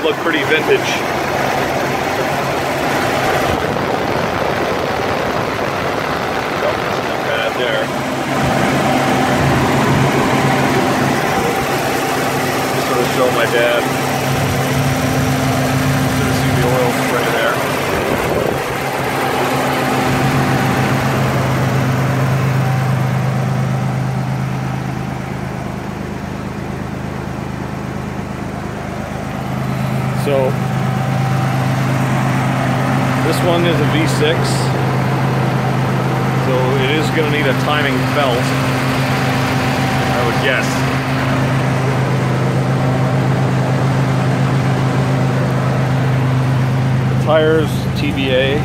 look pretty vintage. Not bad there. Just sort of show my dad. Sort of see the oil spray there. So this one is a V6, so it is going to need a timing belt, I would guess. The tires, TBA.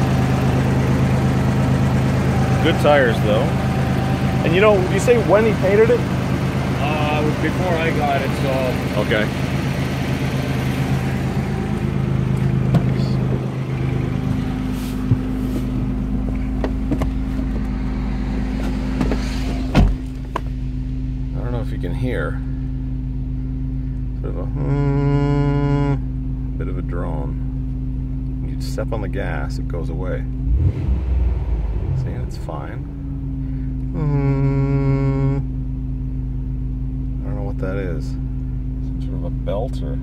Good tires though. And you know, you say when he painted it? Before I got it, so... Okay. You can hear sort of a bit of a drone. When you step on the gas, it goes away. See, it's fine. I don't know what that is. Some sort of a belt or...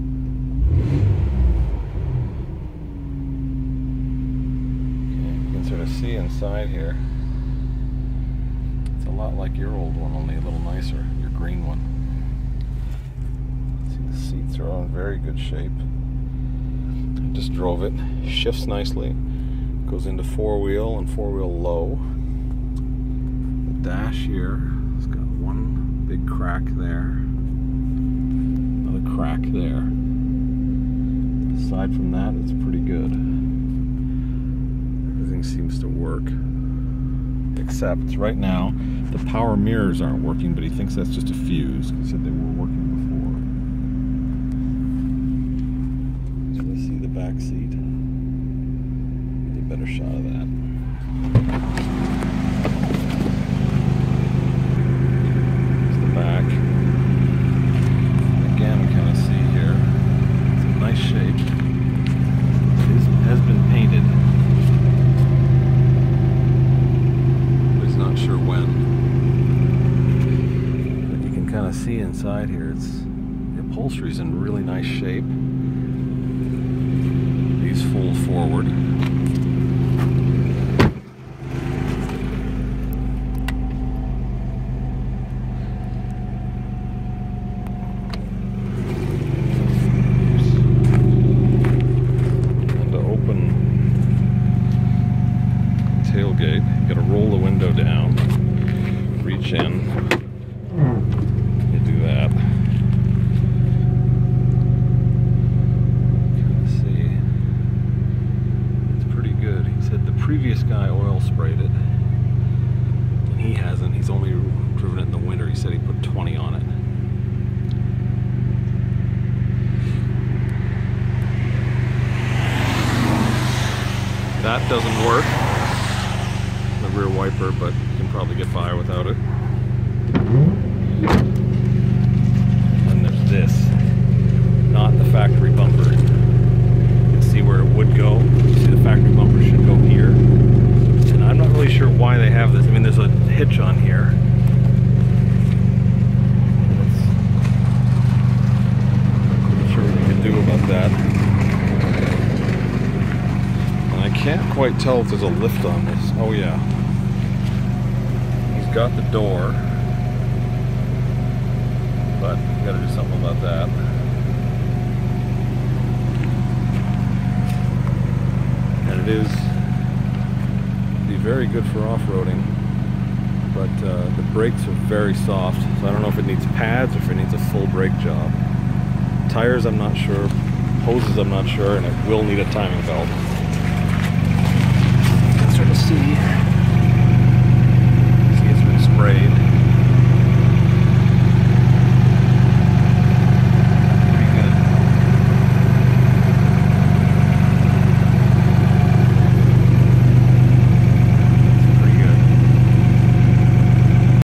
Okay, you can sort of see inside here. It's a lot like your old one, only a little nicer. Green one. See, the seats are all in very good shape. I just drove it. Shifts nicely. Goes into four-wheel and four-wheel low. The dash here, it's got one big crack there. Another crack there. Aside from that, it's pretty good. Everything seems to work. Except right now, the power mirrors aren't working, but he thinks that's just a fuse. He said they were working before. So let's see the back seat. Get a better shot of that. There's the back. Again, we kind of see here. It's a nice shape. It has been painted. Not sure when. But you can kind of see inside here, the upholstery's in really nice shape. These fold forward. And to open the tailgate, you gotta roll the window down, reach in, you do that. Kind of see, it's pretty good. He said the previous guy oil sprayed it, and he hasn't. He's only driven it in the winter. He said he put 20 on it. That doesn't work. Rear wiper, but you can probably get by without it. And there's this, not the factory bumper. You can see where it would go. You see the factory bumper should go here. And I'm not really sure why they have this. I mean, there's a hitch on here. I'm not sure what you can do about that. And I can't quite tell if there's a lift on this. Oh yeah. Got the door, but we gotta do something about that. And it is be very good for off-roading, but the brakes are very soft, so I don't know if it needs pads or if it needs a full brake job. Tires, I'm not sure. Hoses, I'm not sure, and it will need a timing belt. You can sort of see. Sprayed.